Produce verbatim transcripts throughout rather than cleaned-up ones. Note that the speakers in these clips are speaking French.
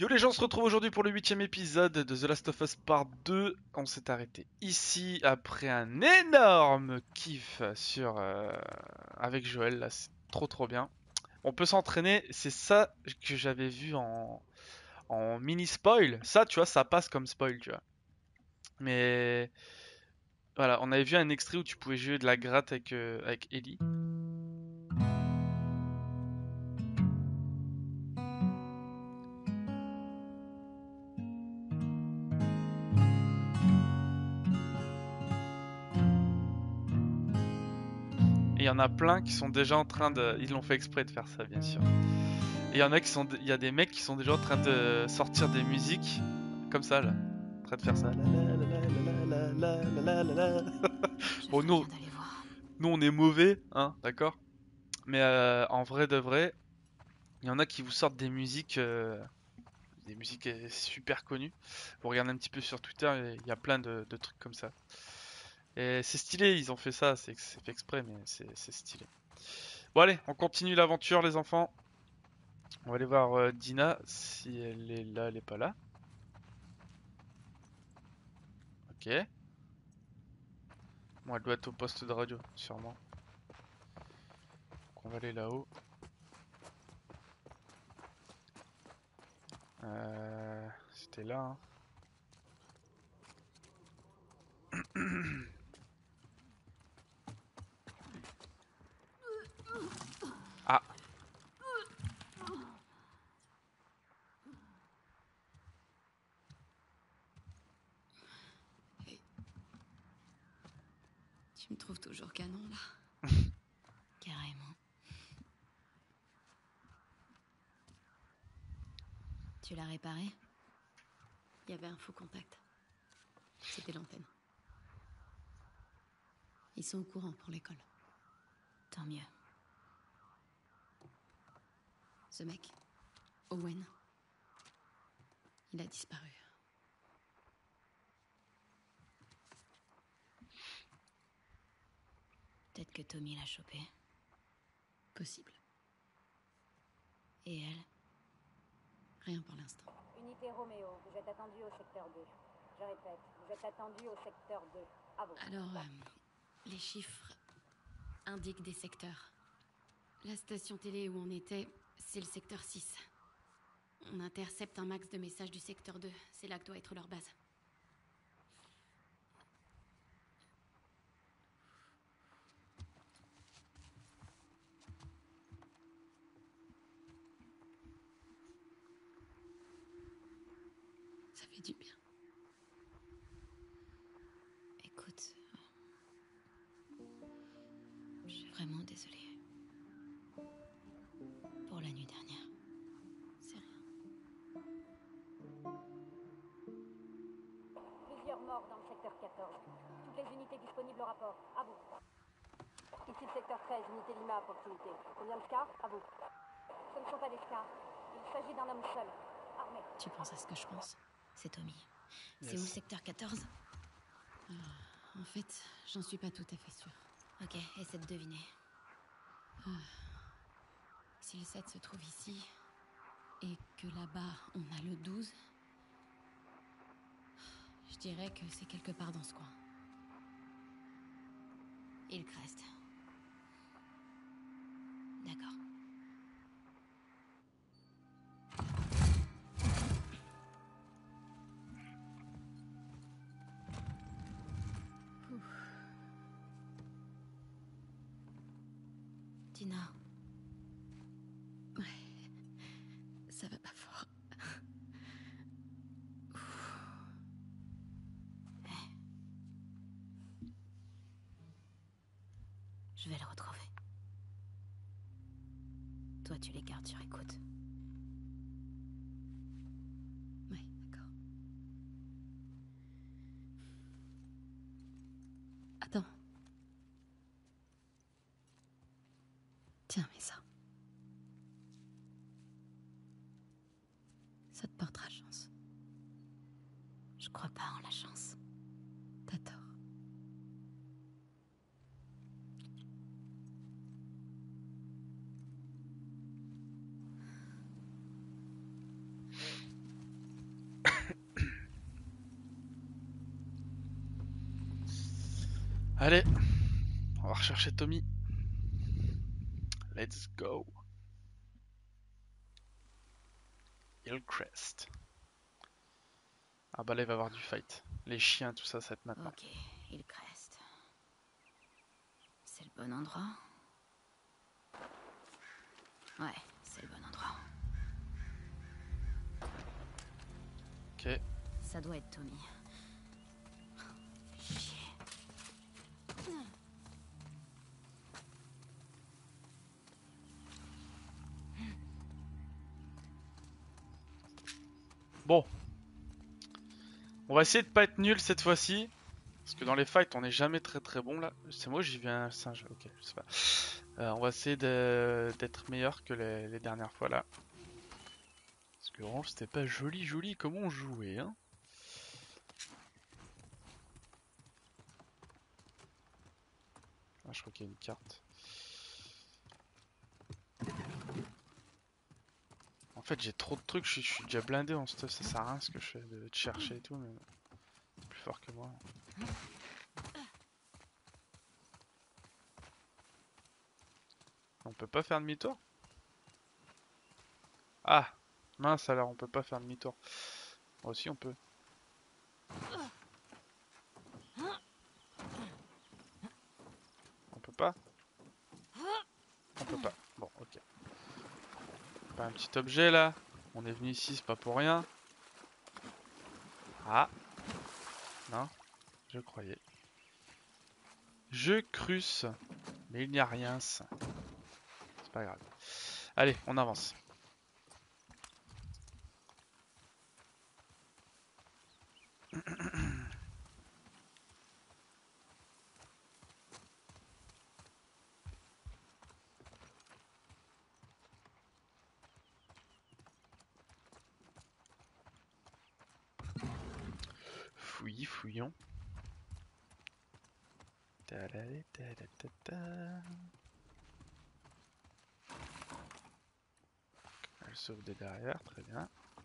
Yo les gens, on se retrouve aujourd'hui pour le huitième épisode de The Last of Us Part deux. On s'est arrêté ici après un énorme kiff sur euh, avec Joël, là c'est trop trop bien. On peut s'entraîner, c'est ça que j'avais vu en, en mini spoil. Ça tu vois, ça passe comme spoil tu vois. Mais voilà, on avait vu un extrait où tu pouvais jouer de la gratte avec, euh, avec Ellie. Et il y en a plein qui sont déjà en train de... Ils l'ont fait exprès de faire ça bien sûr. Et il y en a qui sont, il y a des mecs qui sont déjà en train de sortir des musiques comme ça là, en train de faire ça. Je Bon ferais nous, bien d'aller voir. nous on est mauvais, hein, d'accord. Mais euh, en vrai de vrai, il y en a qui vous sortent des musiques, euh, des musiques euh, super connues. Vous regardez un petit peu sur Twitter, il y a plein de, de trucs comme ça. Et c'est stylé, ils ont fait ça, c'est c'est fait exprès, mais c'est c'est stylé. Bon allez, on continue l'aventure les enfants. On va aller voir euh, Dina si elle est là, elle est pas là. Ok. Bon, elle doit être au poste de radio, sûrement. Donc on va aller là-haut. Euh, C'était là, hein. Ah, Hey, tu me trouves toujours canon là. Carrément. Tu l'as réparé? Il y avait un faux contact. C'était l'antenne. Ils sont au courant pour l'école. Tant mieux. Ce mec, Owen, il a disparu. Peut-être que Tommy l'a chopé. Possible. Et elle? Rien pour l'instant. Unité Roméo, vous êtes attendu au secteur deux. Je répète, vous êtes attendu au secteur deux. À vous. Alors, euh, les chiffres indiquent des secteurs. La station télé où on était, c'est le secteur six. On intercepte un max de messages du secteur deux. C'est là que doit être leur base. Ça fait du bien. Écoute, je suis vraiment désolée. Pour la nuit dernière. C'est rien. Plusieurs morts dans le secteur quatorze. Toutes les unités disponibles au rapport. À vous. Ici le secteur treize, unité Lima à proximité. Combien de scars? À vous. Ce ne sont pas des scars. Il s'agit d'un homme seul, armé. Tu penses à ce que je pense? C'est Tommy. C'est où le yes. secteur quatorze? Ah, en fait, j'en suis pas tout à fait sûre. Ok, essaie de deviner. Ah. Si le sept se trouve ici, et que là-bas, on a le douze, je dirais que c'est quelque part dans ce coin. Hillcrest. D'accord. Ouf. Dina. Ouais. Ça va pas fort. Hey. Je vais le retrouver. Toi, tu les gardes sur écoute. Ouais, d'accord. Attends. Tiens, mets ça. Ça te portera chance. Je crois pas en la chance. T'as tort. Allez, on va rechercher Tommy. Let's go. Hillcrest. Ah bah là il va y avoir du fight. Les chiens, tout ça, ça va être maintenant. Ok, Hillcrest. C'est le bon endroit? Ouais, c'est le bon endroit. Ok. Ça doit être Tommy. Chier. Bon. On va essayer de pas être nul cette fois-ci. Parce que dans les fights, on n'est jamais très très bon là. C'est moi, j'y viens un singe. Ok, je sais pas. Euh, on va essayer d'être meilleur que les, les dernières fois là. Parce que vraiment, c'était pas joli joli comment on jouait. Hein. Ah, je crois qu'il y a une carte. En fait, j'ai trop de trucs. Je suis, je suis déjà blindé en stuff. Ça sert à rien ce que je fais de te chercher et tout. Mais c'est plus fort que moi. On peut pas faire demi-tour? Ah! Mince alors, on peut pas faire demi-tour. Moi aussi on peut. On peut pas? On peut pas. Bon, ok. Pas un petit objet là? On est venu ici, c'est pas pour rien. Ah! Non? Je croyais. Je cruce. Mais il n'y a rien. C'est pas grave. Allez, on avance. Fouillis, fouillons. Tadadé, tadadada. Elle sauve de derrière, très bien.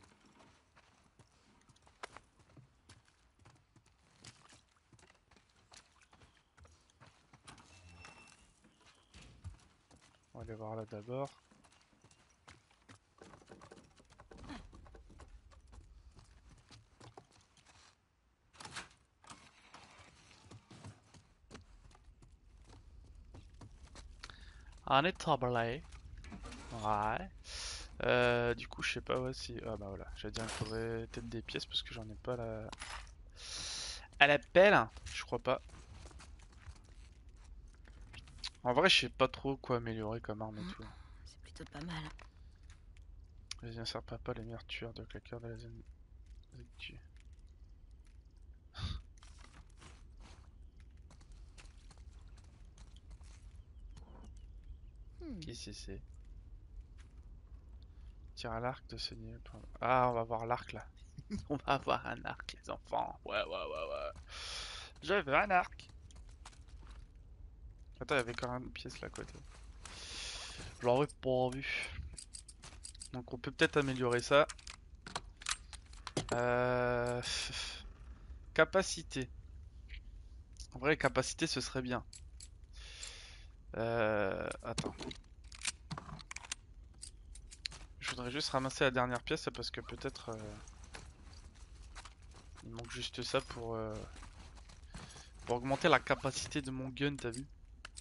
On va aller voir là d'abord. On est tablé. Ouais. Euh, du coup, je sais pas ouais, si. Ah bah voilà, j'allais dire il faudrait peut-être des pièces parce que j'en ai pas la. À la pelle, je crois pas. En vrai, je sais pas trop quoi améliorer comme arme et tout. C'est plutôt pas mal. Les insert pas les meilleurs tueurs de claqueurs de la zone. Tue. Hmm. Qui c'est c'est Tire à l'arc de ce niveau. Ah, on va voir l'arc là. On va avoir un arc, les enfants. Ouais, ouais, ouais, ouais. Je veux un arc. Attends, il y avait quand même une pièce là à côté. Je l'aurais pas vu. Donc on peut peut-être améliorer ça. Euh... Capacité. En vrai, capacité, ce serait bien. Euh... Attends. Je voudrais juste ramasser la dernière pièce parce que peut-être... Euh... Il manque juste ça pour... Euh... Pour augmenter la capacité de mon gun, t'as vu?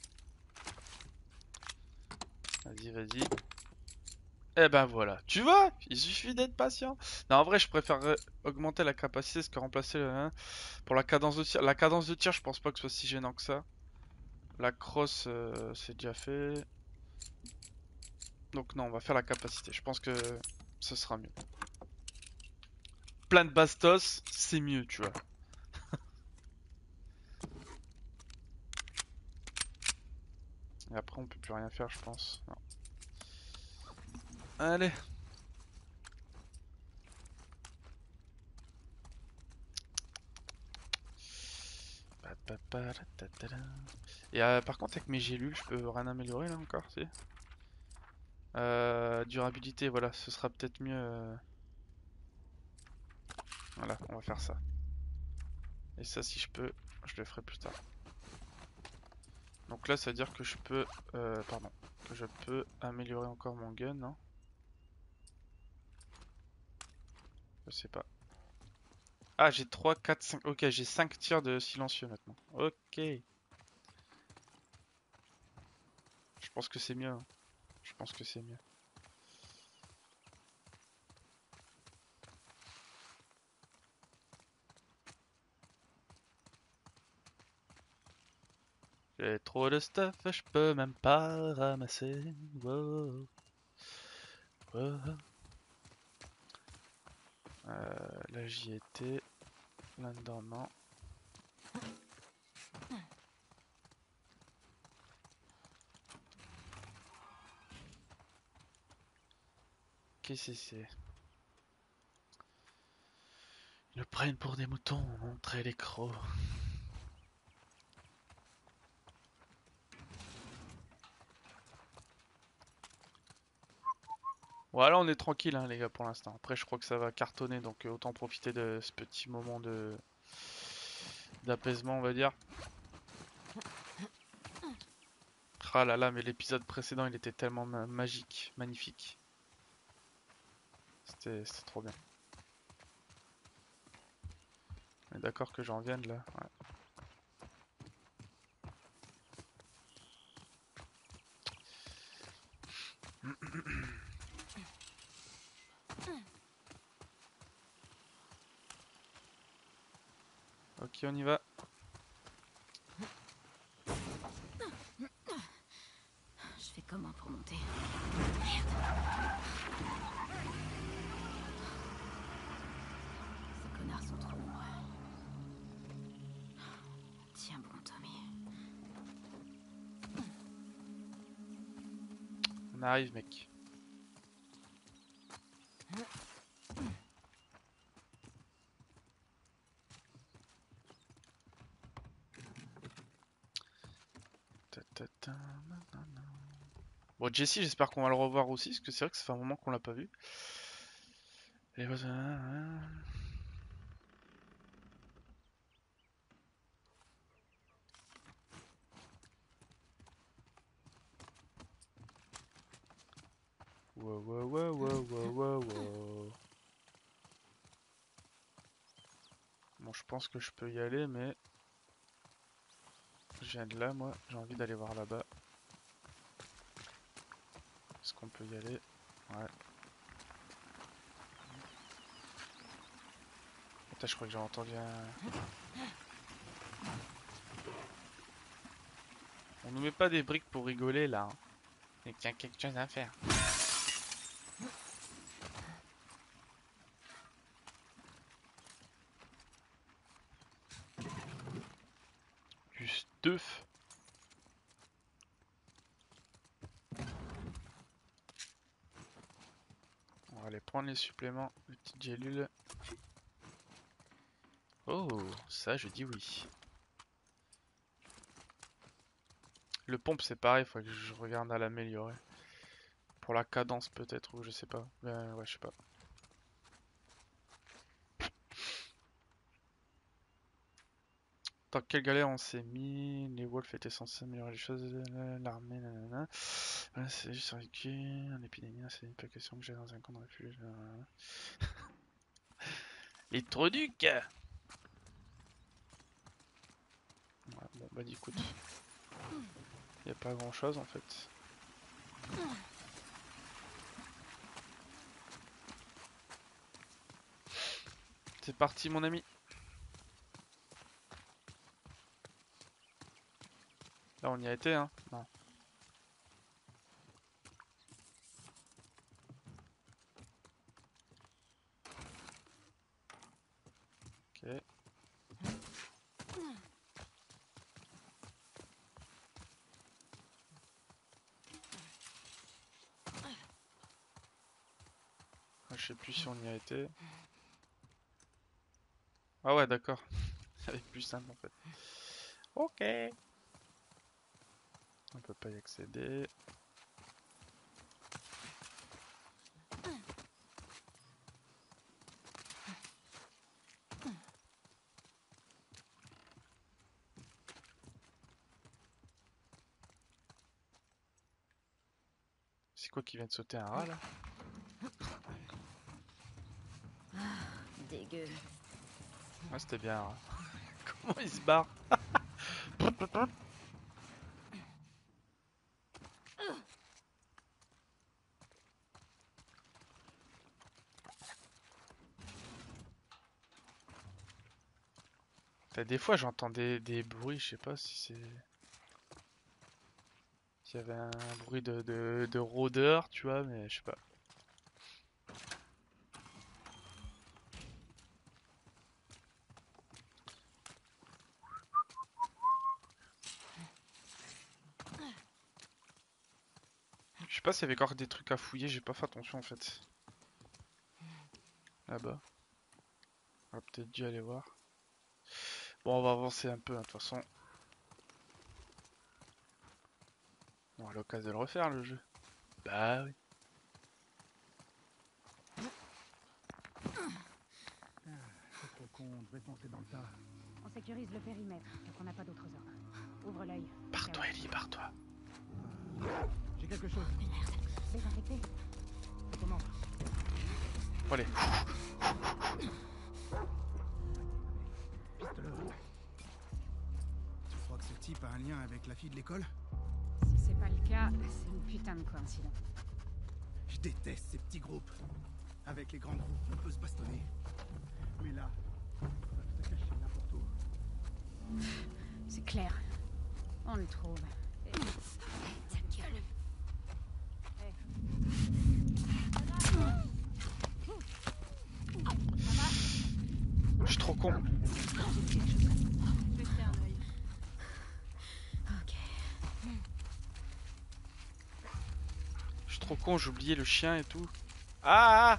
Vas-y, vas-y. Eh ben voilà, tu vois, il suffit d'être patient. Non, en vrai, je préfère augmenter la capacité parce que remplacer le hein, pour la cadence de tir. La cadence de tir, je pense pas que ce soit si gênant que ça. La crosse, euh, c'est déjà fait. Donc non, on va faire la capacité. Je pense que ce sera mieux. Plein de bastos, c'est mieux, tu vois. Et après, on peut plus rien faire, je pense. Non. Allez. Et euh, par contre, avec mes gélules, je peux rien améliorer là encore, si. Euh, durabilité, voilà, ce sera peut-être mieux. Euh... Voilà, on va faire ça. Et ça, si je peux, je le ferai plus tard. Donc là ça veut dire que je peux... Euh, pardon. Que je peux améliorer encore mon gun, non? Je sais pas. Ah j'ai trois, quatre, cinq... Ok, j'ai cinq tirs de silencieux maintenant. Ok. Je pense que c'est mieux. Hein. Je pense que c'est mieux. J'ai trop de stuff, je peux même pas ramasser. Wow. Wow. Euh, là j'y étais. Là-dedans non. Qu'est-ce que c'est? Ils le prennent pour des moutons, montrer les crocs. Voilà, on est tranquille hein, les gars pour l'instant. Après je crois que ça va cartonner donc euh, autant profiter de ce petit moment de d'apaisement on va dire. Ah là là mais l'épisode précédent il était tellement ma magique, magnifique. C'était trop bien. On est d'accord que j'en vienne là. Ouais. Ok on y va. Je fais comment pour monter? Ces connards sont trop nombreux. Tiens bon, Tommy. On arrive mec. Bon Jesse j'espère qu'on va le revoir aussi parce que c'est vrai que ça fait un moment qu'on l'a pas vu. Et voilà. Wow wow wow wow wow wow wow. Bon je pense que je peux y aller mais je viens de là moi, j'ai envie d'aller voir là-bas. Est-ce qu'on peut y aller? Ouais. Putain, je crois que j'ai entendu un... On nous met pas des briques pour rigoler là. Hein. Et qu'il y a quelque chose à faire. Du stuff. On va aller prendre les suppléments, les petites gélules. Oh, ça je dis oui. Le pompe c'est pareil, faut que je regarde à l'améliorer. Pour la cadence peut-être, ou je sais pas. Euh, ouais, je sais pas. Dans quelle galère on s'est mis? Les wolves étaient censés améliorer les choses, l'armée, nanana. Ouais, c'est juste survécu, en épidémie, c'est pas question que j'ai dans un camp de refuge. Les troducs! Ouais, bon bah écoute, y a pas grand chose en fait. C'est parti mon ami. Là on y a été hein. Non. Ok. Je sais plus si on y a été. Ah ouais d'accord. Ça va être plus simple en fait. Ok. On peut pas y accéder. C'est quoi qui vient de sauter un rat là? Dégueu. Ouais, c'était bien. Hein. Comment il se barre? T'as des fois j'entends des, des bruits, je sais pas si c'est... S'il y avait un bruit de, de, de rôdeur, tu vois, mais je sais pas. Je sais pas s'il y avait encore des trucs à fouiller, j'ai pas fait attention en fait. Là-bas. On va peut-être dû aller voir. Bon, on va avancer un peu, hein, de toute façon. On a l'occasion de le refaire le jeu. Bah oui. C'est trop con, on devait foncer dans le tas. On sécurise le périmètre, donc on n'a pas d'autres ordres. Ouvre l'œil. Barre-toi, Ellie, barre-toi. J'ai quelque chose. Désinfecté. Comment? Bon, allez. Piste-le. Tu crois que ce type a un lien avec la fille de l'école? Si c'est pas le cas, c'est une putain de coïncidence. Je déteste ces petits groupes. Avec les grands groupes, on peut se bastonner. Mais là, ils peuvent se cacher n'importe où. C'est clair. On le trouve. Et... Ta gueule. Je suis trop con. Ok. Je suis trop con, j'ai oublié le chien et tout. Ah, ah.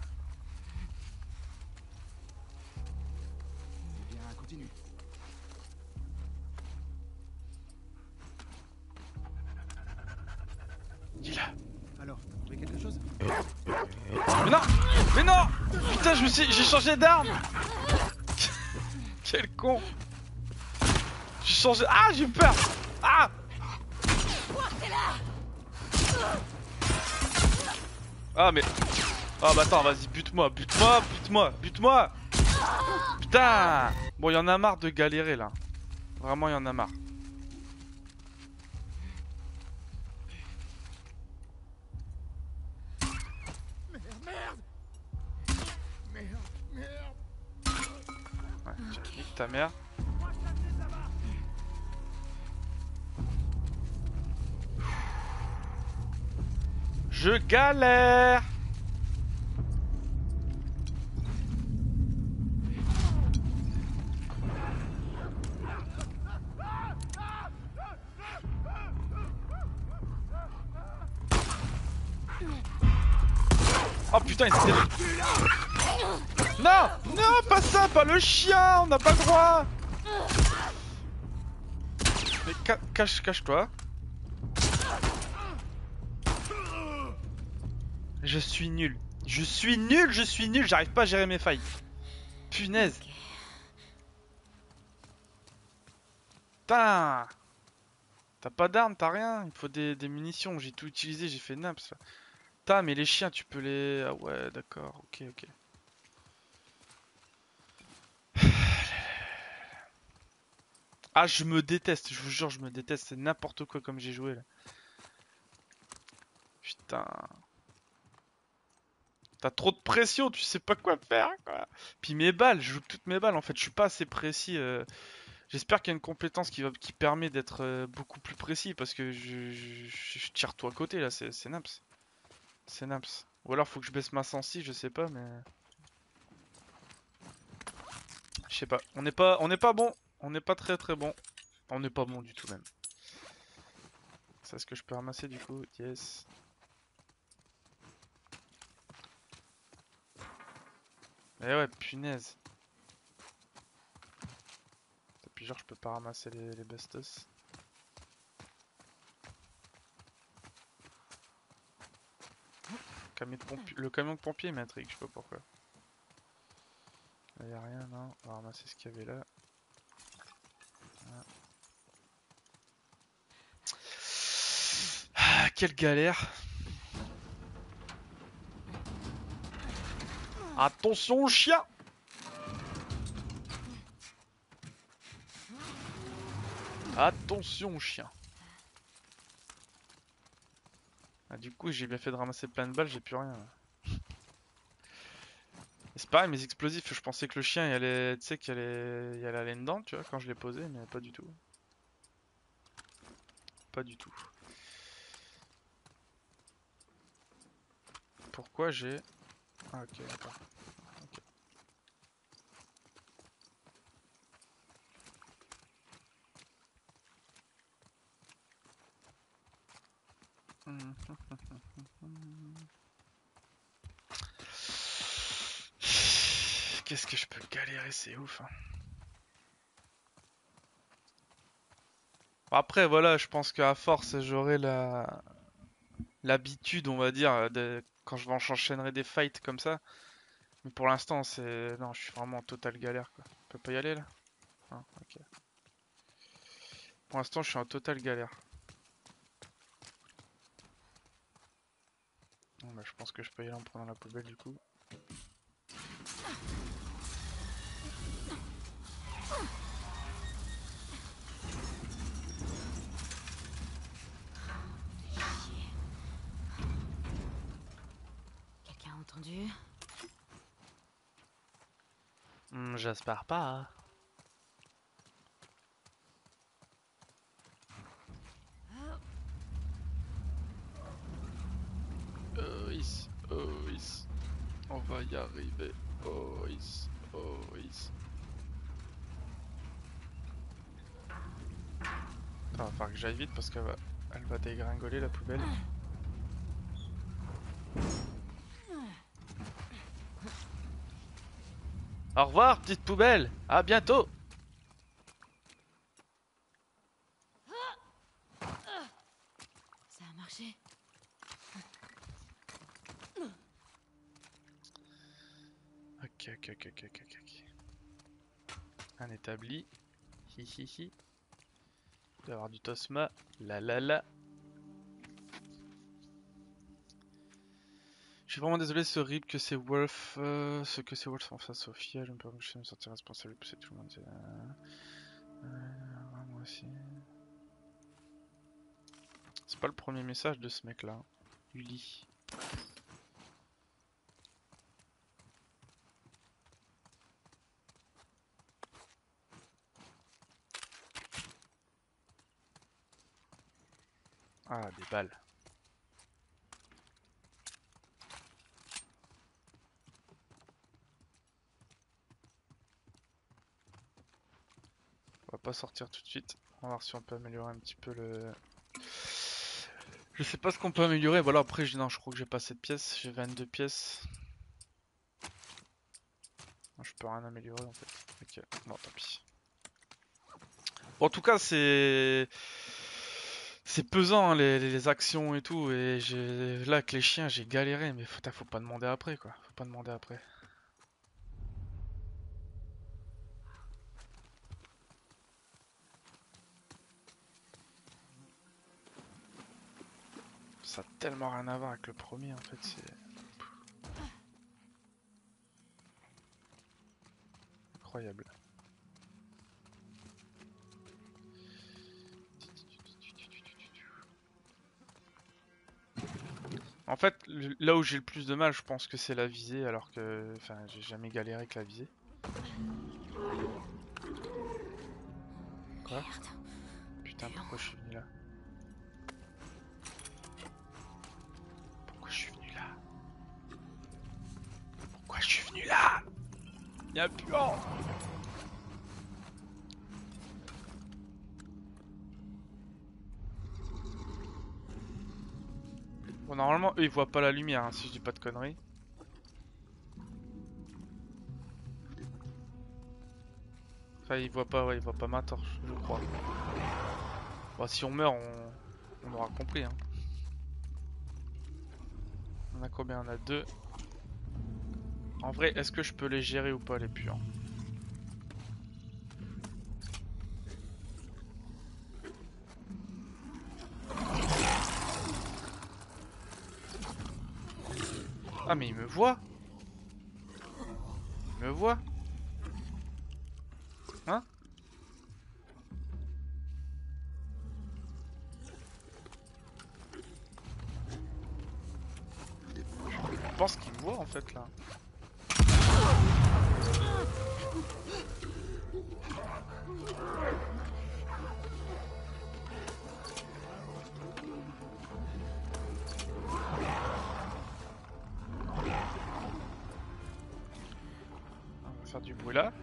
Eh bien, continue. Dis-la. Alors, t'as trouvé quelque chose? Mais non! Mais non! Putain, je me suis... j'ai changé d'arme! Quel con! J'ai changé... Ah, j'ai eu peur! Ah! Ah, mais... Ah, bah attends, vas-y, bute-moi, bute-moi, bute-moi, bute-moi! Putain! Bon, il y en a marre de galérer, là. Vraiment, il y en a marre. Ouais, tu niques ta mère. Je galère. Oh putain, il s'est... Non! Non, pas ça, pas le chien, on n'a pas le droit. Mais ca cache, cache-toi. Je suis nul. Je suis nul, je suis nul, j'arrive pas à gérer mes failles. Punaise. Putain. T'as pas d'armes, t'as rien. Il faut des, des munitions, j'ai tout utilisé, j'ai fait naps. Putain, mais les chiens, tu peux les... Ah ouais, d'accord, ok, ok. Ah, je me déteste, je vous jure, je me déteste. C'est n'importe quoi comme j'ai joué là. Putain. T'as trop de pression, tu sais pas quoi faire quoi. Puis mes balles, je joue toutes mes balles en fait, je suis pas assez précis. Euh... J'espère qu'il y a une compétence qui, va... qui permet d'être euh, beaucoup plus précis parce que je, je... je tire tout à côté là, c'est naps. C'est naps. Ou alors faut que je baisse ma sensi, je sais pas mais... Je sais pas, on n'est pas, on n'est pas bon. On n'est pas très très bon. On n'est pas bon du tout même. C'est ce que je peux ramasser du coup, yes. Eh ouais, punaise. Et puis genre je peux pas ramasser les, les bestos. Camion de pompi... Le camion de pompier m'intrigue, je sais pas pourquoi. Là y'a rien, non. On va ramasser ce qu'il y avait là. Voilà. Ah, quelle galère. Attention chien. Attention chien. Ah, du coup j'ai bien fait de ramasser plein de balles, j'ai plus rien. C'est pareil, mes explosifs, je pensais que le chien il allait, tu sais, qu'il allait, il allait aller dedans, tu vois, quand je l'ai posé, mais pas du tout. Pas du tout. Pourquoi j'ai... Ah ok, d'accord. Okay. Qu'est-ce que je peux galérer, c'est ouf. Hein. Après voilà, je pense qu'à force j'aurai la l'habitude, on va dire, de... quand je enchaînerai des fights comme ça. Mais pour l'instant, c'est... Non, je suis vraiment en totale galère, quoi. On peut pas y aller, là? Ah, ok. Pour l'instant, je suis en totale galère. Bon, bah, je pense que je peux y aller en prenant la poubelle, du coup. Quelqu'un a entendu? Hmm, j'espère pas. Oh, is, oh, is. On va y arriver. Oh, is, oh, is. Attends, va falloir que j'aille vite parce qu'elle va... Elle va dégringoler la poubelle. Au revoir, petite poubelle. À bientôt. Ça a marché. Ok, ok, ok, ok, ok, ok. Un établi. Hi hi hi. Il doit y avoir du Tosma. La la la. Je suis vraiment désolé, c'est horrible que c'est Wolf. Euh, ce que c'est Wolf en face Sophia. Je me permets de me sentir responsable de pousser tout le monde. Euh, euh, moi aussi. C'est pas le premier message de ce mec là. Uli. Ah, des balles. On va pas sortir tout de suite. On va voir si on peut améliorer un petit peu le... Je sais pas ce qu'on peut améliorer. Voilà, après, je... non, je crois que j'ai pas cette pièce. J'ai vingt-deux pièces. Non, je peux rien améliorer en fait. Ok, non, tant pis. Bon, en tout cas, c'est... C'est pesant, hein, les, les actions et tout. Et j'ai... Là, avec les chiens, j'ai galéré. Mais faut, faut pas demander après, quoi. Faut pas demander après. Ça a tellement rien à voir avec le premier, en fait. C'est... Incroyable. En fait, là où j'ai le plus de mal, je pense que c'est la visée, alors que, enfin, j'ai jamais galéré avec la visée. Quoi? Putain, pourquoi je suis venu là? Pourquoi je suis venu là? Pourquoi je suis venu là? Y'a plus en... Bon, normalement, eux, ils voient pas la lumière, hein, si je dis pas de conneries. Enfin, ils voient pas, ouais, ils voient pas ma torche, je crois. Bon, si on meurt, on, on aura compris, hein. On a combien? On a deux. En vrai, est-ce que je peux les gérer ou pas, les puants? Ah, mais il me voit. Il me voit. Hein? Je pense qu'il me voit en fait là. On va faire du bruit là.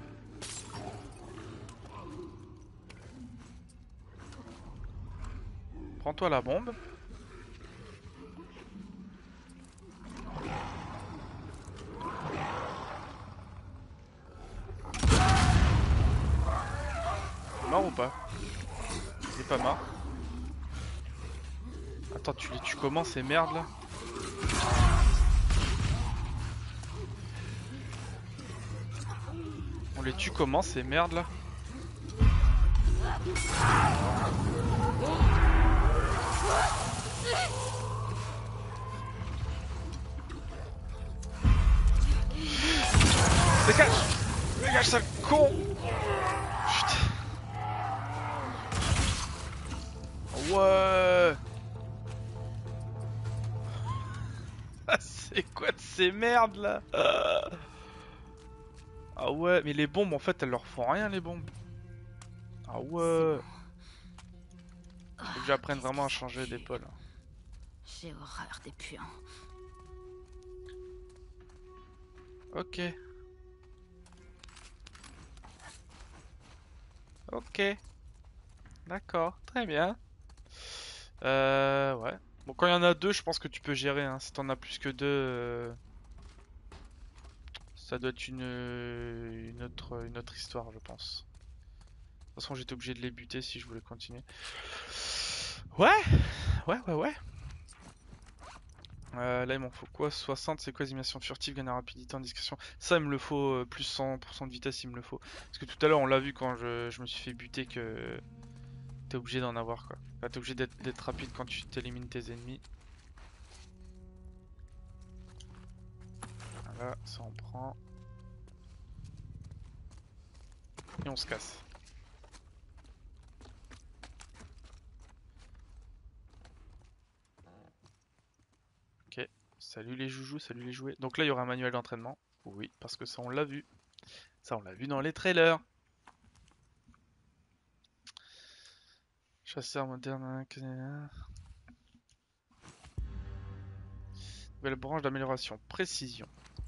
Prends-toi la bombe. Mort ou pas? Il est pas mort. Attends, tu les tues comment ces merdes là? On les tue comment ces merdes là? Dégage! Dégage, sale con! Putain! Ouais! C'est quoi de ces merdes là? Ah ouais, mais les bombes en fait elles leur font rien les bombes. Ah ouais! Faut que j'apprenne vraiment à changer d'épaule. J'ai horreur des puants. Ok. Ok. D'accord, très bien. Euh, ouais. Bon, quand il y en a deux, je pense que tu peux gérer. Hein. Si t'en as plus que deux, euh, ça doit être une, une, autre, une autre histoire, je pense. De toute façon, j'étais obligé de les buter si je voulais continuer. Ouais, ouais, ouais, ouais. Euh, là, il m'en faut quoi? soixante, c'est quoi? Animation furtive, gain en rapidité, en discrétion. Ça, il me le faut. euh, plus cent pour cent de vitesse, il me le faut. Parce que tout à l'heure, on l'a vu quand je, je me suis fait buter que t'es obligé d'en avoir quoi. Enfin, t'es obligé d'être rapide quand tu t'élimines tes ennemis. Voilà, ça on prend. Et on se casse. Ok, salut les joujoux, salut les jouets. Donc là il y aura un manuel d'entraînement. Oui, parce que ça on l'a vu. Ça on l'a vu dans les trailers. Chasseur moderne. Nouvelle branche d'amélioration. Précision.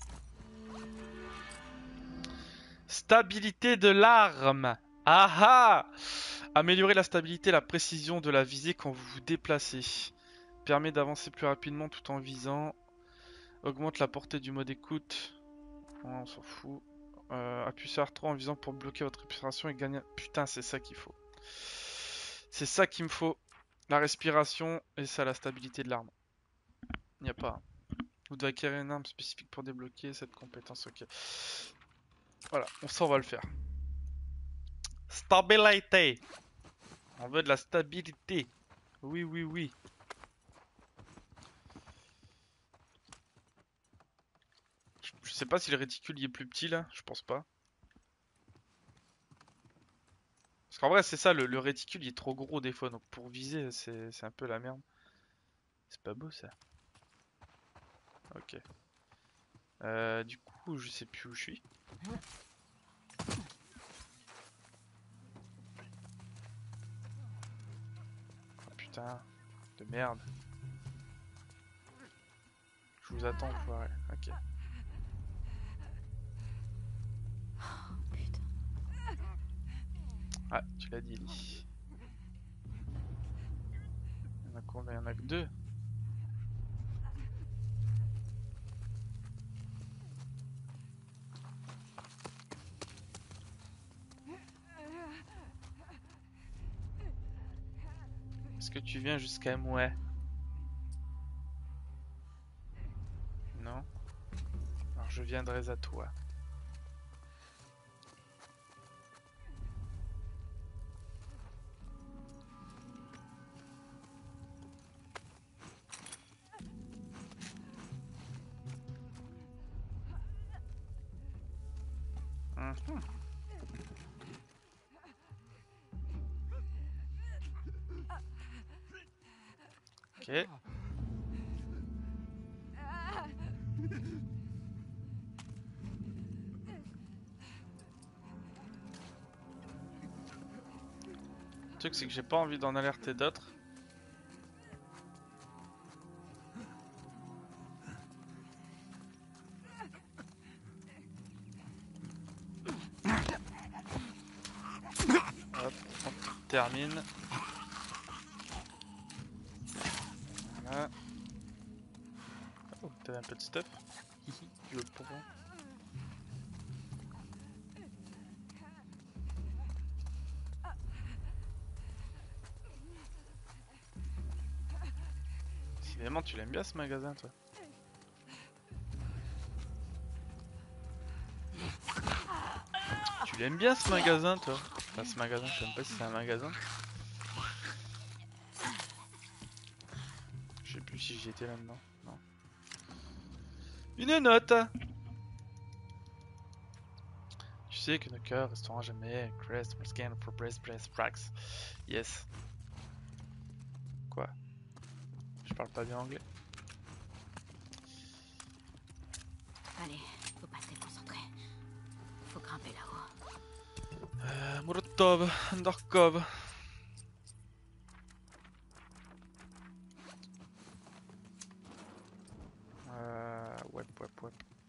Stabilité de l'arme. Ah ah! Améliorer la stabilité et la précision de la visée quand vous vous déplacez. Permet d'avancer plus rapidement tout en visant. Augmente la portée du mode écoute. Oh, on s'en fout. Euh, appuie sur R trois en visant pour bloquer votre respiration et gagner. Putain, c'est ça qu'il faut. C'est ça qu'il me faut. La respiration et ça, la stabilité de l'arme. Il n'y a pas. Vous devez acquérir une arme spécifique pour débloquer cette compétence. Ok. Voilà, on s'en va le faire. Stabilité. On veut de la stabilité. Oui, oui, oui. Je, je sais pas si le réticule y est plus petit là. Je pense pas. Parce qu'en vrai, c'est ça, le, le réticule il est trop gros des fois. Donc pour viser, c'est un peu la merde. C'est pas beau ça. Ok. Euh, du coup, je sais plus où je suis. Oh, putain, de merde. Je vous attends, enfoiré. Ok. Oh putain. Ah, tu l'as dit, Ellie. Il y en a combien? Il y en a que deux. Est-ce que tu viens jusqu'à moi? Non? Alors je viendrai à toi. Mhm. Ok. Le truc c'est que j'ai pas envie d'en alerter d'autres. Hop, on termine. Voilà. Oh, t'avais un peu de stuff. Hihi, le pauvre. Décidément, tu l'aimes bien ce magasin, toi. Tu l'aimes bien ce magasin, toi. Enfin, ce magasin, je sais même pas si c'est un magasin. Je sais plus si j'y étais là-dedans. Non. Une note. Tu sais que nos cœurs resteront jamais Crest, Scan for Breast, Breast, Frax. Yes. Quoi? Je parle pas bien anglais. Allez, faut pas se déconcentrer. Faut grimper là-haut. Euh, Molotov, Underkov. Euh, web, web, web.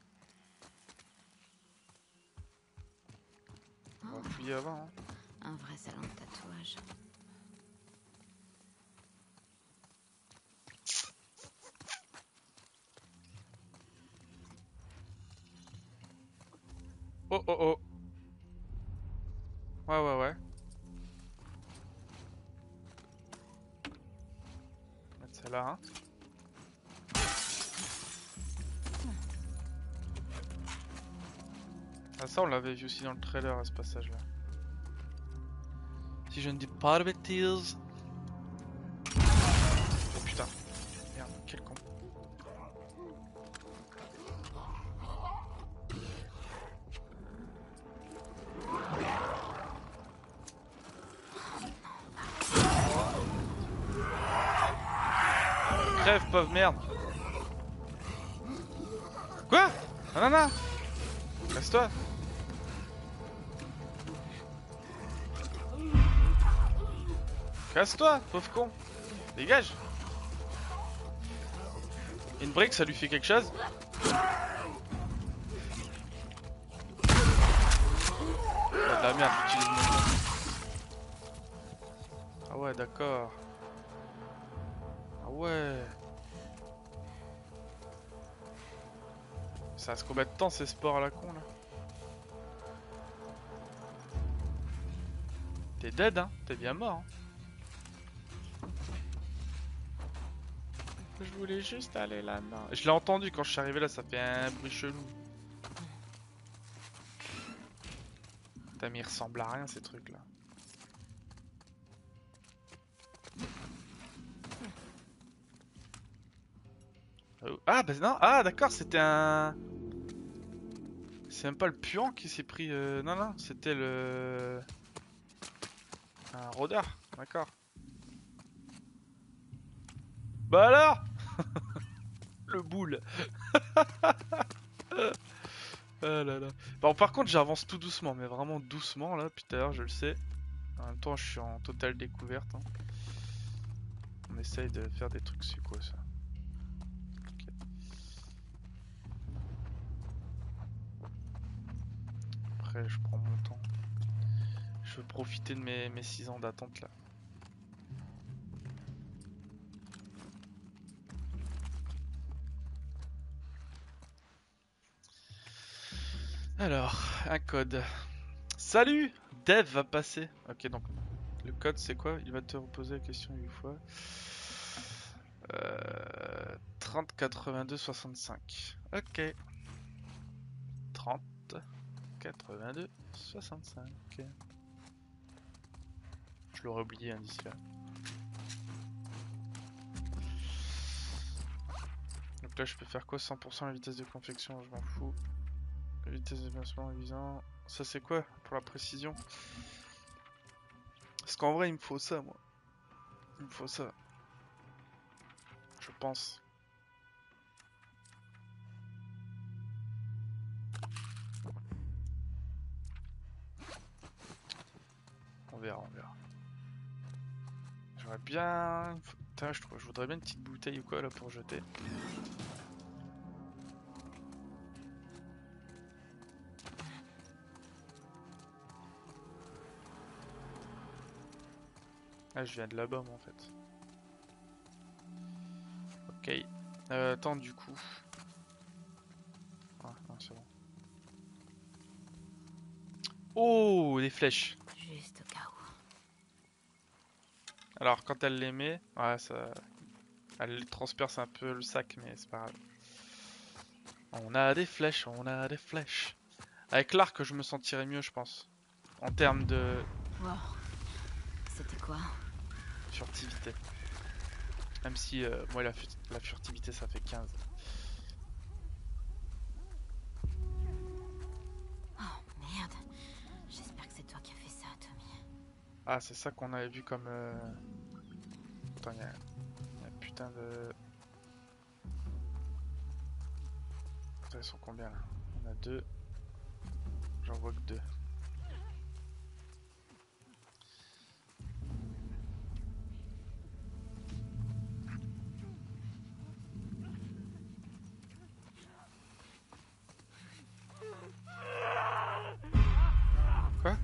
On va fouiller avant. Hein. Un vrai salon de tatouage. Oh oh oh. Ouais ouais ouais. On va mettre celle-là. Hein. Ah ça on l'avait vu aussi dans le trailer à ce passage là. Si je ne dis pas de bêtises. Oh putain. Merde, quel con. Crève pauvre merde. Quoi? Non non non. Casse-toi. Casse-toi, pauvre con. Dégage. Une brique, ça lui fait quelque chose? Oh, de la merde, j'utilise mon con. Ah ouais, d'accord. Ah ouais. Ça se combien de temps ces sports à la con là? T'es dead hein? T'es bien mort hein? Je voulais juste aller là-dedans. Je l'ai entendu quand je suis arrivé là, ça fait un bruit chelou. Putain mais il ressemble à rien ces trucs là. Oh. Ah bah non, ah d'accord c'était un... C'est même pas le puant qui s'est pris... Euh... Non non, c'était le... Un rôdeur, d'accord. Bah alors. Le boule. Ah là là. Bon, par contre j'avance tout doucement, mais vraiment doucement là, depuis tout à l'heure je le sais. En même temps je suis en totale découverte. Hein. On essaye de faire des trucs, c'est quoi ça? Okay. Après je prends mon temps. Je veux profiter de mes, mes six ans d'attente là. Alors, un code. Salut! Dev va passer. Ok, donc le code c'est quoi? Il va te reposer la question une fois. Euh, trente quatre-vingt-deux soixante-cinq. Ok. trente quatre-vingt-deux soixante-cinq. Je l'aurais oublié hein, d'ici là. Donc là je peux faire quoi? cent pour cent la vitesse de confection, je m'en fous. Vitesse de déplacement visant. Ça c'est quoi pour la précision? Parce qu'en vrai il me faut ça moi. Il me faut ça. Je pense. On verra, on verra. J'aurais bien... Putain, je, trouve... je voudrais bien une petite bouteille ou quoi là pour jeter. Ah, je viens de là-bas moi en fait. Ok. Euh, attends, du coup. Ah, non, c'est bon. Oh, des flèches. Juste au cas où. Alors, quand elle les met, ouais, ça. Elle transperce un peu le sac, mais c'est pas grave. On a des flèches, on a des flèches. Avec l'arc, je me sentirais mieux, je pense. En termes de. Wow. C'était quoi? Furtivité. Même si euh, moi la, fu la furtivité ça fait quinze. Oh merde. J'espère que c'est toi qui as fait ça, Tommy. Ah c'est ça qu'on avait vu comme... Euh... Attends, il y a... y a putain de... Attends, ils sont combien là? On a deux. J'en vois que deux. Quoi?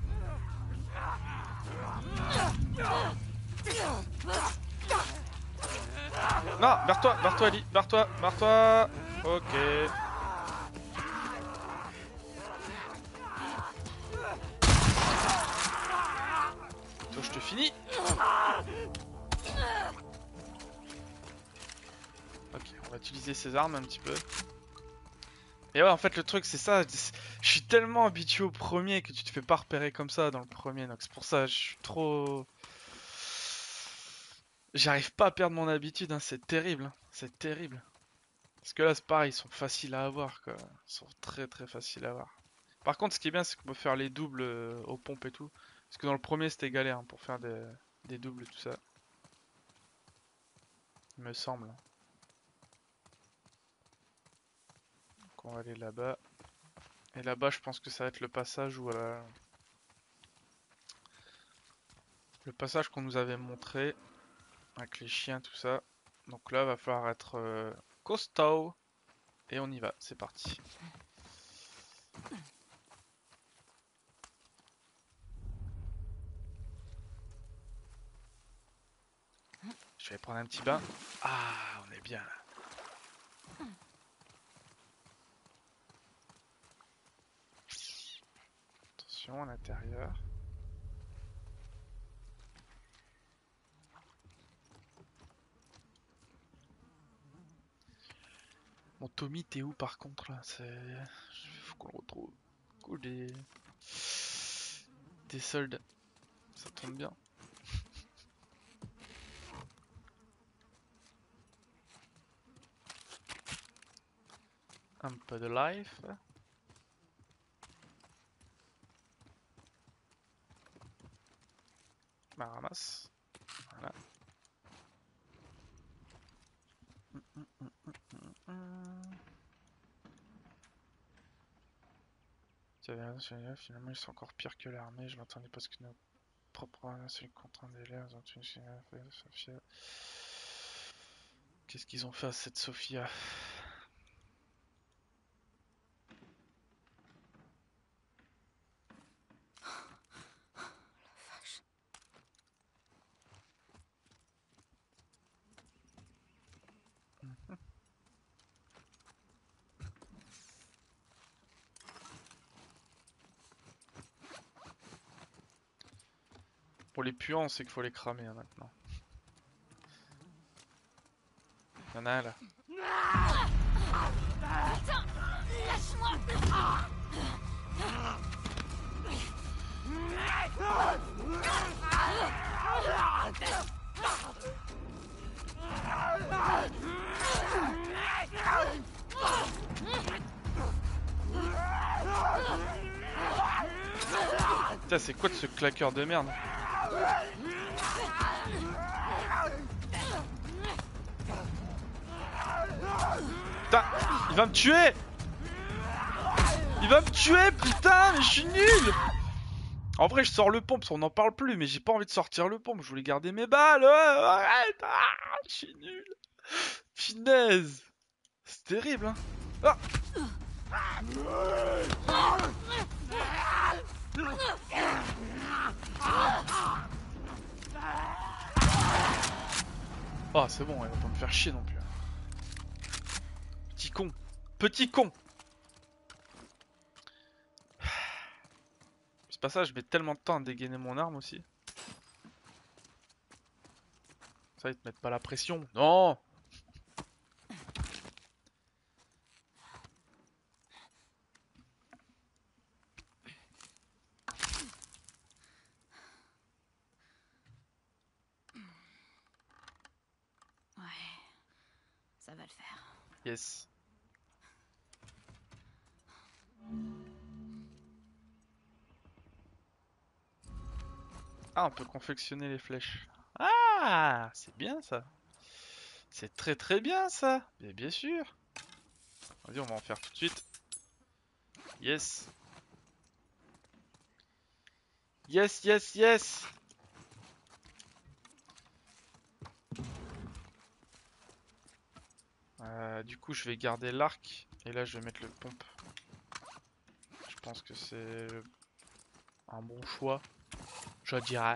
Non, barre-toi, barre-toi Ali, barre-toi, barre-toi. Ok. Toi je te finis. Ok, on va utiliser ces armes un petit peu. Et ouais, en fait, le truc, c'est ça. Je suis tellement habitué au premier que tu te fais pas repérer comme ça dans le premier. Donc, c'est pour ça, je suis trop. J'arrive pas à perdre mon habitude, hein. C'est terrible. Hein. C'est terrible. Parce que là, c'est pareil, ils sont faciles à avoir, quoi. Ils sont très très faciles à avoir. Par contre, ce qui est bien, c'est qu'on peut faire les doubles euh, aux pompes et tout. Parce que dans le premier, c'était galère hein, pour faire des, des doubles et tout ça. Il me semble. Donc, on va aller là-bas. Et là-bas, je pense que ça va être le passage où... Euh, le passage qu'on nous avait montré. Avec les chiens, tout ça. Donc là, va falloir être euh, costaud. Et on y va, c'est parti. Je vais prendre un petit bain. Ah, on est bien là. Attention à l'intérieur. Bon, Tommy, t'es où par contre là? C'est. Faut qu'on le retrouve. Cool, des. Des soldes. Ça tombe bien. Un peu de life. Bah, ramasse. Voilà. Finalement, ils sont encore pires que l'armée. Je m'attendais parce que nos propres nations contre un délai. Qu'est-ce qu'ils ont fait à cette Sophia? Pour les puants, c'est qu'il faut les cramer hein, maintenant. Il y en a un là. Putain, lâche-moi. Putain, c'est quoi de ce claqueur de merde? Putain, il va me tuer! Il va me tuer, putain, mais je suis nul! En vrai, je sors le pompe, on n'en parle plus, mais j'ai pas envie de sortir le pompe, je voulais garder mes balles, euh, arrête! Ah, je suis nul! Finesse! C'est terrible, hein? Ah! Oh, c'est bon, elle va pas me faire chier non plus. Petit con. Petit con! C'est pas ça, je mets tellement de temps à dégainer mon arme aussi. Ça, ils te mettent pas la pression. Non! Ouais, ça va le faire. Yes. Ah, on peut confectionner les flèches. Ah, c'est bien ça. C'est très très bien ça. Mais bien sûr. Vas-y, on va en faire tout de suite. Yes. Yes, yes, yes. Euh, du coup, je vais garder l'arc. Et là, je vais mettre le pompe. Je pense que c'est un bon choix. Je dirais.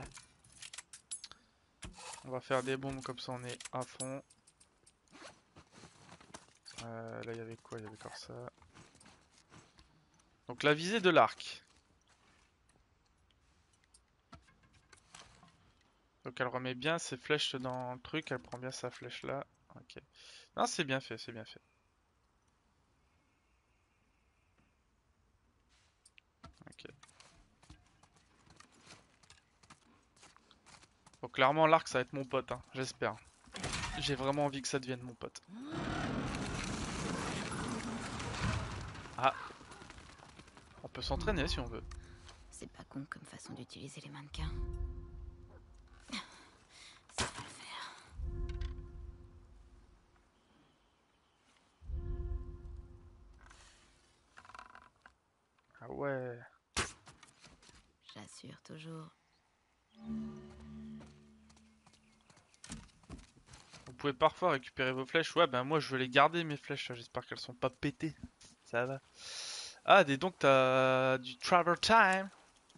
On va faire des bombes comme ça, on est à fond. Euh, là, il y avait quoi? Il y avait encore ça. Donc, la visée de l'arc. Donc, elle remet bien ses flèches dans le truc. Elle prend bien sa flèche là. Ok. Non, c'est bien fait, c'est bien fait. Ok. Bon, clairement, l'arc, ça va être mon pote, hein, j'espère. J'ai vraiment envie que ça devienne mon pote. Ah. On peut s'entraîner si on veut. C'est pas con comme façon d'utiliser les mannequins. Ça va le faire. Ah ouais. J'assure toujours. Vous pouvez parfois récupérer vos flèches. Ouais, ben moi je veux les garder mes flèches. J'espère qu'elles sont pas pétées. Ça va. Ah, dis donc, t'as du travel time.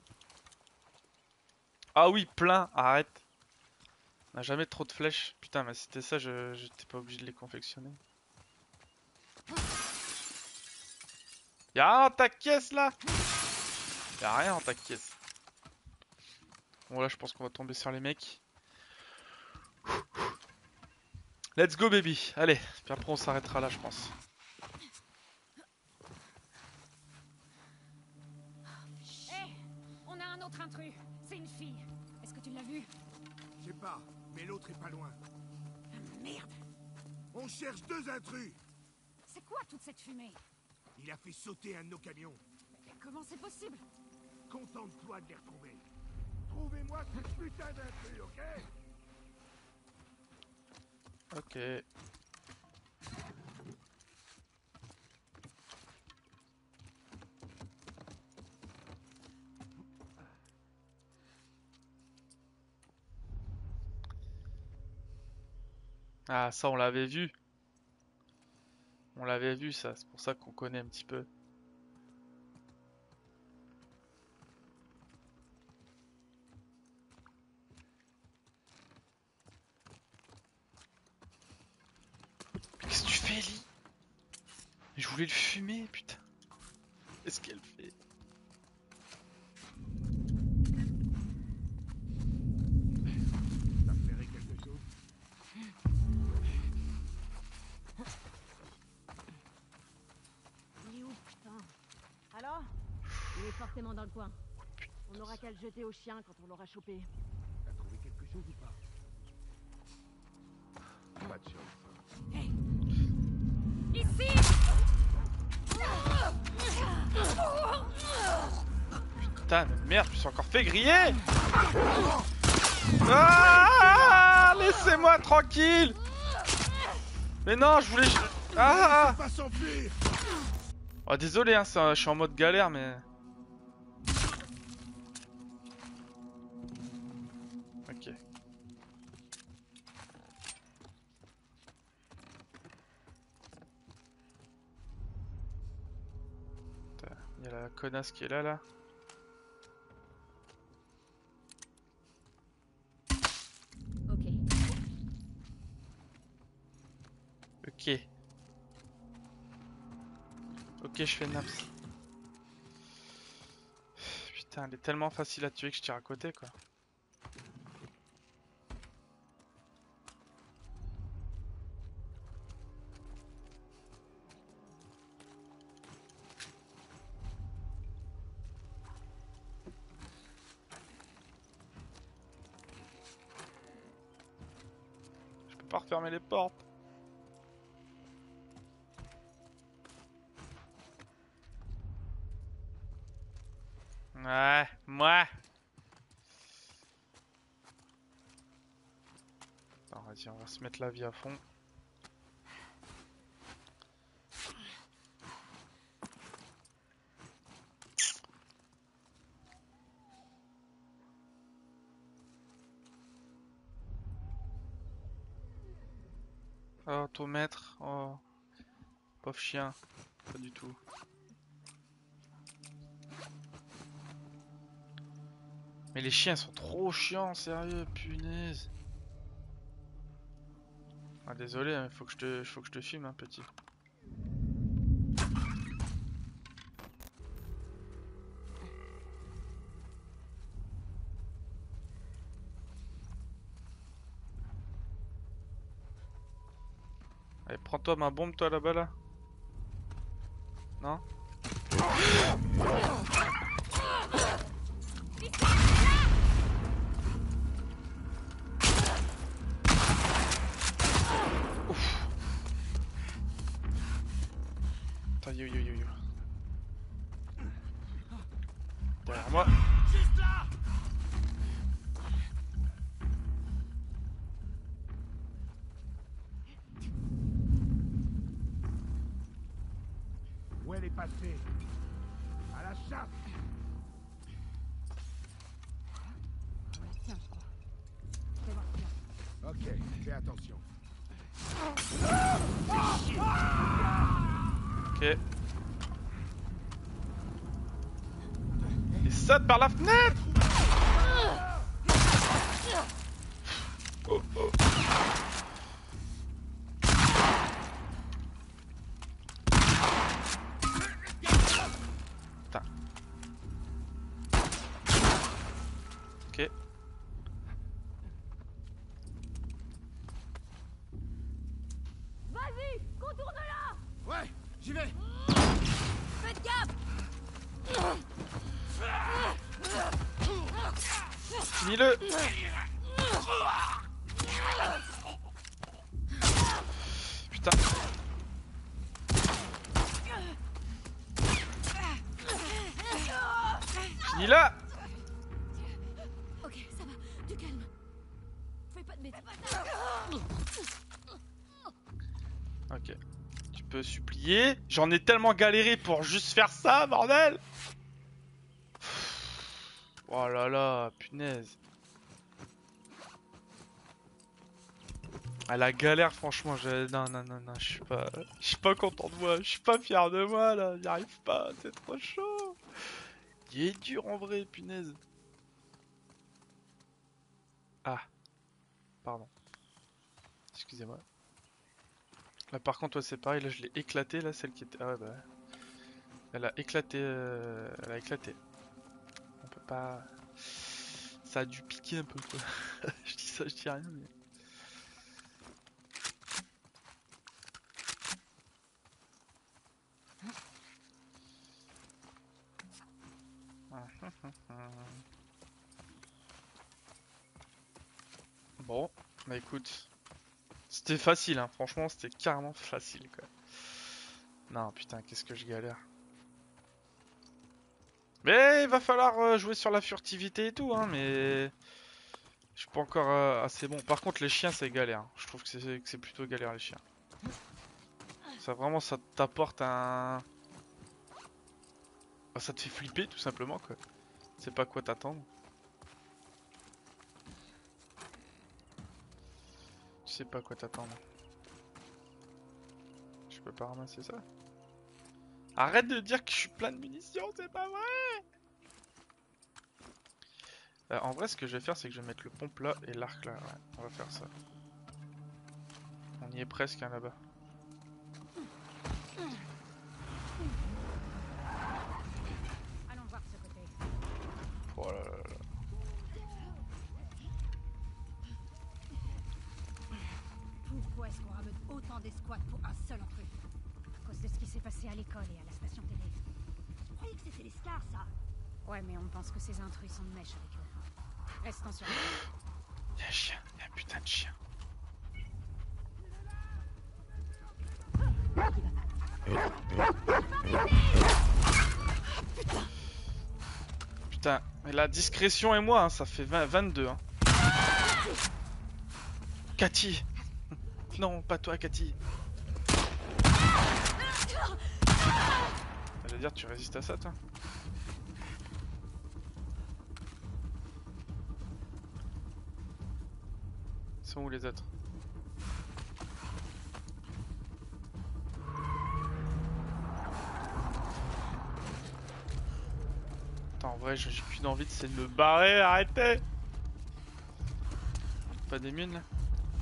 Ah oui, plein. Arrête. On n'a jamais trop de flèches. Putain, mais si c'était ça, je j'étais pas obligé de les confectionner. Y'a rien dans ta caisse là? Y'a rien dans ta caisse. Bon, là, je pense qu'on va tomber sur les mecs. Let's go, baby. Allez, puis après, on s'arrêtera là, je pense. Hé, hey, on a un autre intrus. C'est une fille. Est-ce que tu l'as vue? Je sais pas, mais l'autre est pas loin. Ah, merde. On cherche deux intrus. C'est quoi toute cette fumée? Il a fait sauter un de nos camions. Mais comment c'est possible? Contente-toi de les retrouver. Trouvez-moi ce putain d'intrus, ok? Ok. Ah, ça, on l'avait vu. On l'avait vu, ça. C'est pour ça qu'on connaît un petit peu. Qu'est-ce que tu fais, Ellie? Je voulais le fumer, putain. Qu'est-ce qu'elle fait? Ça me plairait quelque chose? Il est où, putain? Alors? Il est forcément dans le coin. On n'aura qu'à le jeter au chien quand on l'aura chopé. T'as trouvé quelque chose ou pas? Pas de chance. Hey. Ici! putain, mais merde, je me suis encore fait griller. Ah, laissez-moi tranquille. Mais non, je voulais... Ah. Oh, désolé, hein, ça, je suis en mode galère, mais... Ok. Il y a la connasse qui est là, là. Ok. Ok. Ok, je fais naps. Putain, elle est tellement facile à tuer que je tire à côté, quoi. Je peux pas refermer les portes. Ouais, moi. Attends, vas-y, on va se mettre la vie à fond. Oh, ton maître. Oh, pauvre chien. Pas du tout. Mais les chiens sont trop chiants, sérieux, punaise. Ah, désolé, il faut que je te, faut que je te filme, un hein, petit. Allez, prends-toi ma bombe, toi, là-bas, là. Non? Ouf. Attends, yo, yo, yo, yo. Derrière moi. Où elle est passée? À la chape. Tiens, je crois. Fais voir ça. Ok, fais attention. Ok. Il saute par la fenêtre. Oh, oh. Putain. Ok. Vas-y, contourne-la. Ouais, j'y vais. Faites gaffe. Finis-le. Putain. Finis-la. Ok, ça va. Du calme. Fais pas de bêtises. Ok. Tu peux supplier. J'en ai tellement galéré pour juste faire ça, bordel. Oh là là, punaise. Ah, la galère, franchement, je... non, non, non, non, je suis pas, je suis pas content de moi, je suis pas fier de moi, là, j'y arrive pas, c'est trop chaud. Il est dur en vrai, punaise. Ah, pardon. Excusez-moi. Là, par contre, ouais, c'est pareil, là, je l'ai éclaté, là, celle qui était... Ah ouais, bah... Elle a éclaté, euh... elle a éclaté. On peut pas... Ça a dû piquer un peu, quoi. Je dis ça, je dis rien, mais... Bon, bah écoute, c'était facile, hein. Franchement, c'était carrément facile, quoi. Non, putain, qu'est-ce que je galère. Mais il va falloir euh, jouer sur la furtivité et tout, hein, mais... Je suis pas encore euh, assez bon. Par contre, les chiens, c'est galère. Je trouve que c'est que c'est plutôt galère, les chiens. Ça, vraiment, ça t'apporte un... Ah, ça te fait flipper, tout simplement, quoi. Tu sais pas quoi t'attendre. Tu sais pas quoi t'attendre. Je peux pas ramasser ça. Arrête de dire que je suis plein de munitions, c'est pas vrai. euh, En vrai, ce que je vais faire, c'est que je vais mettre le pompe là et l'arc là. Ouais, on va faire ça. On y est presque, hein, là-bas. Allons voir ce côté. Oh là là là. Pourquoi est-ce qu'on ramène autant d'escouades pour un seul intrus? À cause de ce qui s'est passé à l'école et à la station télé. Je croyais que c'était les Scars, ça. Ouais, mais on pense que ces intrus sont de mèche avec eux. Restons sur Y'a un chien, y'a un putain de chien. Putain, mais la discrétion et moi, hein, ça fait vingt, vingt-deux. Hein. Cathy. Non, pas toi, Cathy. Ça veut dire tu résistes à ça, toi? Ils sont où les autres? Attends, en vrai, j'ai qu'une envie, c'est de me barrer, arrêtez! Pas des mines là?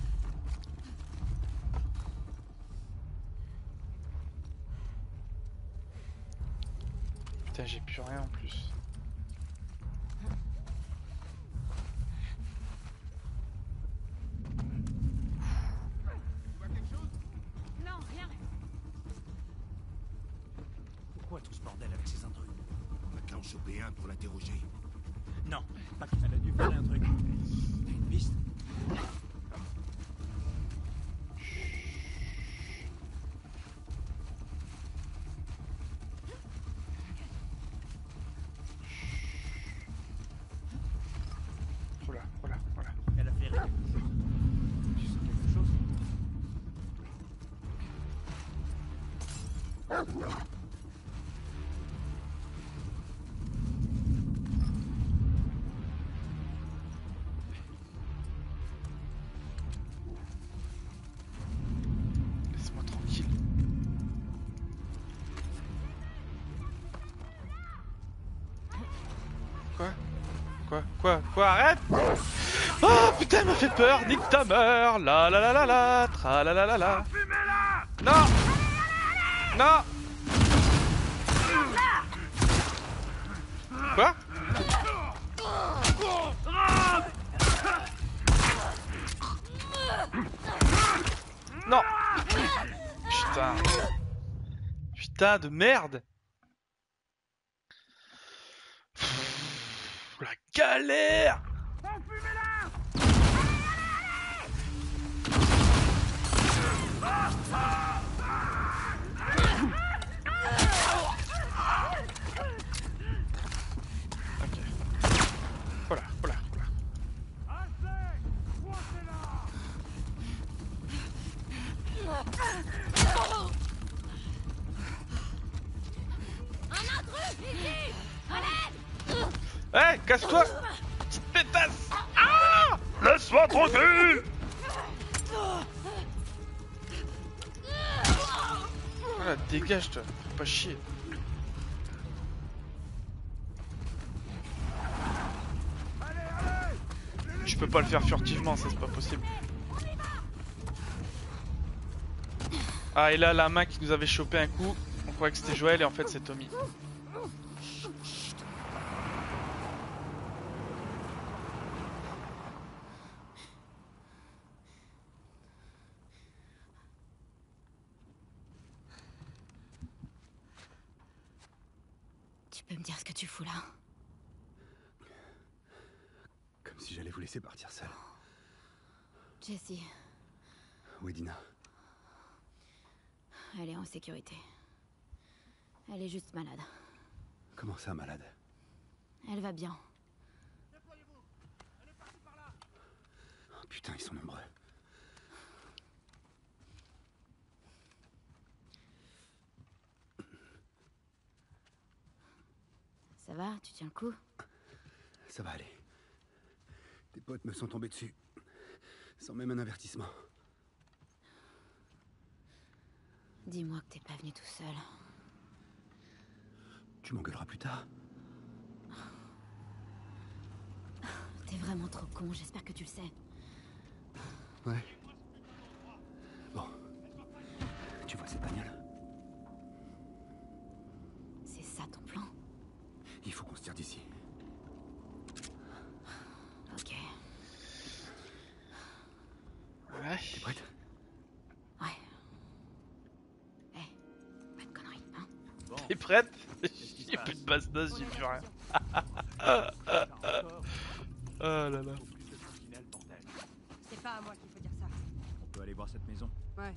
Putain, j'ai plus rien en plus. Non, rien. Pourquoi tout ce bordel avec ces intrus? On a qu'à en choper un pour l'interroger. Non, pas qu'il fallait dû faire un truc. T'as une piste? Oula, oula, oula. Elle a fait quelque chose. Tu sais quelque chose? Laisse-moi tranquille. Quoi? Quoi? Quoi? Quoi? Arrête! Oh putain, elle m'a fait peur! Nique ta mère! La la la la la! Tra la la la la! Non! Non! Quoi? Non! Putain! Putain de merde! Pff, la galère! Ok. Voilà, voilà, voilà. Hé, hey, casse-toi! Petite pétasse! Ah! Laisse-moi tranquille! Voilà, dégage toi, fais pas chier. Je peux pas le faire furtivement, ça c'est pas possible. Ah, et là, la main qui nous avait chopé un coup, on croyait que c'était Joël et en fait c'est Tommy. Tu peux me dire ce que tu fous là? Comme si j'allais vous laisser partir seul. Jessie, Oui, Dina. elle est en sécurité. Elle est juste malade. Comment ça, malade? Elle va bien. Oh, putain, ils sont nombreux. Ça va, tu tiens le coup? Ça va aller. Tes potes me sont tombés dessus. Sans même un avertissement. Dis-moi que t'es pas venu tout seul. Tu m'engueuleras plus tard. T'es vraiment trop con, j'espère que tu le sais. Ouais. Bon. Tu vois cette bagnole? C'est ça ton plan? Il faut qu'on se tire d'ici. Ok. Ouais. T'es prête? Ouais. Eh, pas de conneries, hein? Bon, T'es prête? qu'est-ce qui se J'ai passe? plus de bastos, j'ai plus rien. Ça encore? Oh là là. Faut plus de sentinelles, bordel. C'est pas à moi qu'il faut dire ça. On peut aller voir cette maison. Ouais.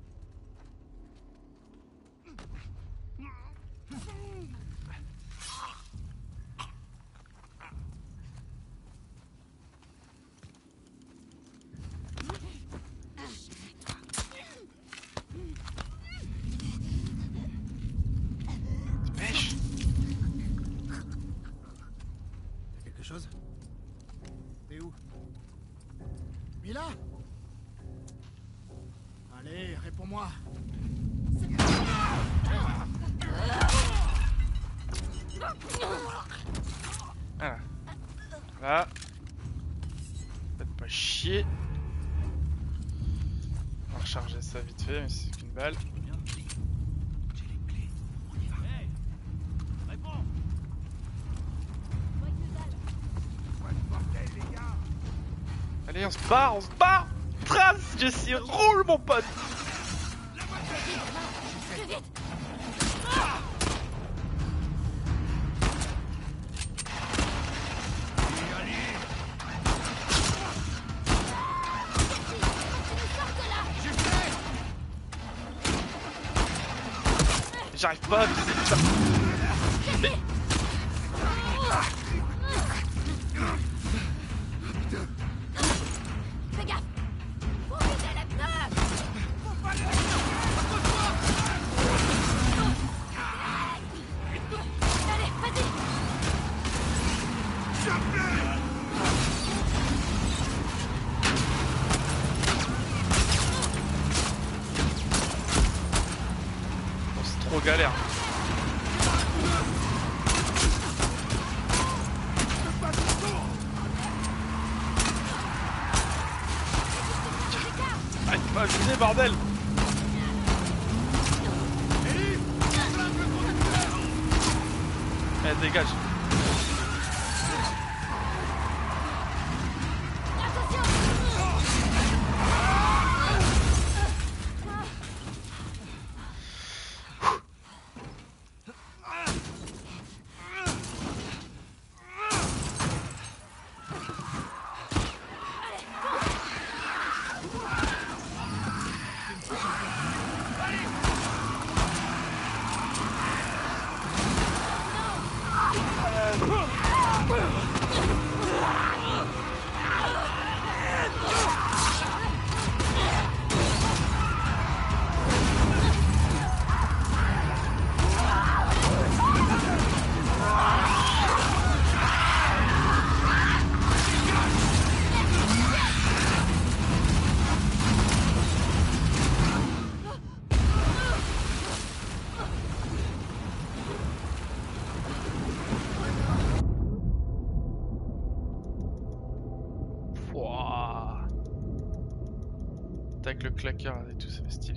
Dépêche. T'as quelque chose? T'es où? Mila? Allez, réponds-moi. Voilà. Là. Faites pas chier. On va recharger ça vite fait, mais c'est qu'une balle. Hey! Réponds! Allez, on se barre, on se barre. Trace, Jesse, roule mon pote. J'arrive pas à viser, putain. Mais... Fais gaffe! Faut viser la pneu! Allez, vas-y! Bon, c'est trop galère. Arrête pas à viser, bordel. Eh, dégage. Wouah. Avec le claqueur et tout, ça fait stylé.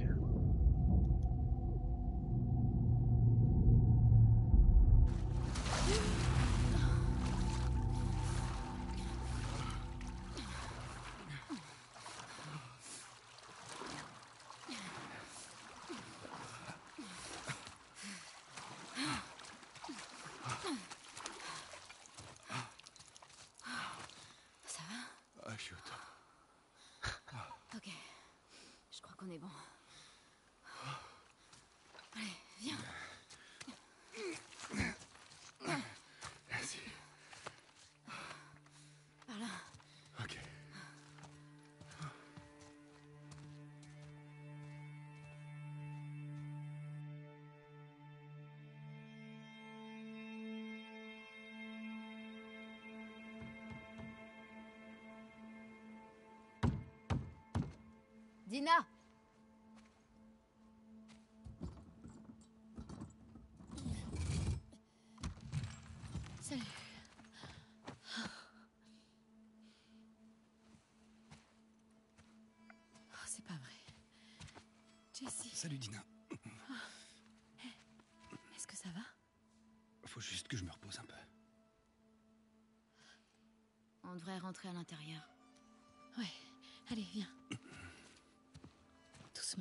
Ça va? Ah, je suis au top. Ok. Je crois qu'on est bon. Allez, viens. Merci. Dina! Salut. Oh, c'est pas vrai. Jessie. Salut Dina. Est-ce que ça va? Faut juste que je me repose un peu. On devrait rentrer à l'intérieur. Ouais, allez, viens. Doucement.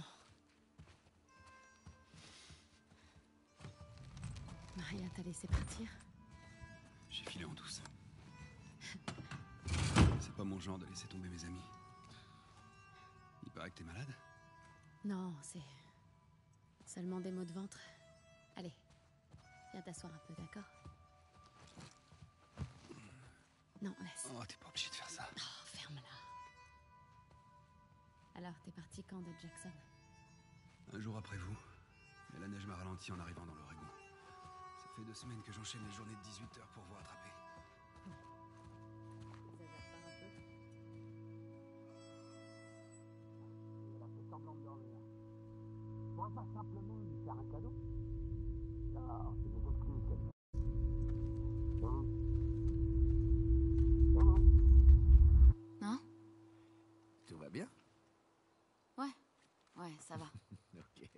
Maria t'a laissé partir? J'ai filé en douce. C'est pas mon genre de laisser tomber mes amis. Il paraît que t'es malade? Non, c'est seulement des maux de ventre. Allez, viens t'asseoir un peu, d'accord? Non, laisse. Oh, t'es pas obligé de faire ça. Oh, ferme-la. Alors, t'es parti quand de Jackson? Un jour après vous. Mais la neige m'a ralenti en arrivant dans l'Oregon. Ça fait deux semaines que j'enchaîne les journées de dix-huit heures pour vous rattraper. Elle a fait semblant de dormir. On va pas simplement lui faire un cadeau. Non, c'est des excuses qu'elle fait. Hum. Hum. Non? Tout va bien? Ouais, ouais, ça va. Ok.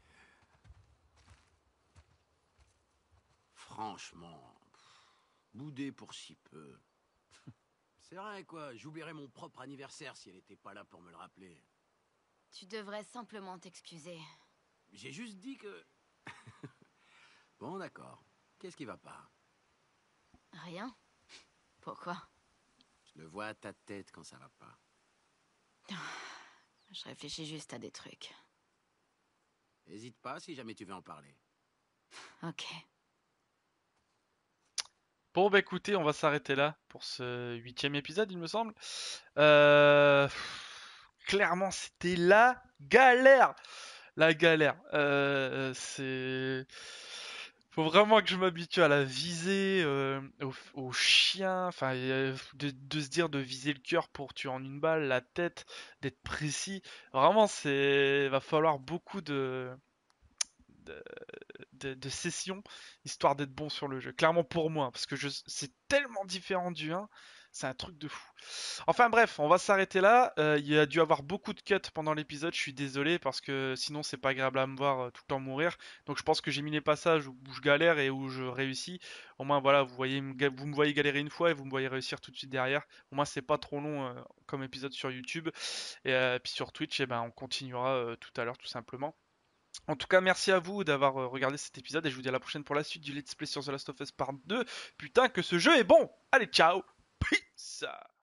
Franchement, boudé pour si peu. C'est vrai quoi, j'oublierais mon propre anniversaire si elle était pas là pour me le rappeler. Tu devrais simplement t'excuser. J'ai juste dit que... Bon d'accord, qu'est-ce qui va pas? Rien? Pourquoi? Je le vois à ta tête quand ça va pas. Je réfléchis juste à des trucs. Hésite pas si jamais tu veux en parler. Ok. Bon bah écoutez, on va s'arrêter là pour ce huitième épisode, il me semble. Euh... Clairement, c'était la galère. La galère. Euh, c'est... Faut vraiment que je m'habitue à la viser, euh, au, au chien, enfin, euh, de, de se dire de viser le cœur pour tuer en une balle, la tête, d'être précis. Vraiment, c'est... va falloir beaucoup de... de, de, de sessions, histoire d'être bon sur le jeu. Clairement pour moi, parce que je, c'est tellement différent du un, c'est un truc de fou. Enfin bref, on va s'arrêter là. Euh, il y a dû avoir beaucoup de cuts pendant l'épisode, je suis désolé, parce que sinon c'est pas agréable à me voir euh, tout le temps mourir. Donc je pense que j'ai mis les passages où, où je galère et où je réussis. Au moins voilà, vous, voyez, vous me voyez galérer une fois et vous me voyez réussir tout de suite derrière. Au moins c'est pas trop long euh, comme épisode sur YouTube. Et euh, puis sur Twitch, et ben, on continuera euh, tout à l'heure tout simplement. En tout cas, merci à vous d'avoir euh, regardé cet épisode et je vous dis à la prochaine pour la suite du Let's Play sur The Last of Us Part deux. Putain que ce jeu est bon! Allez, ciao! Peace!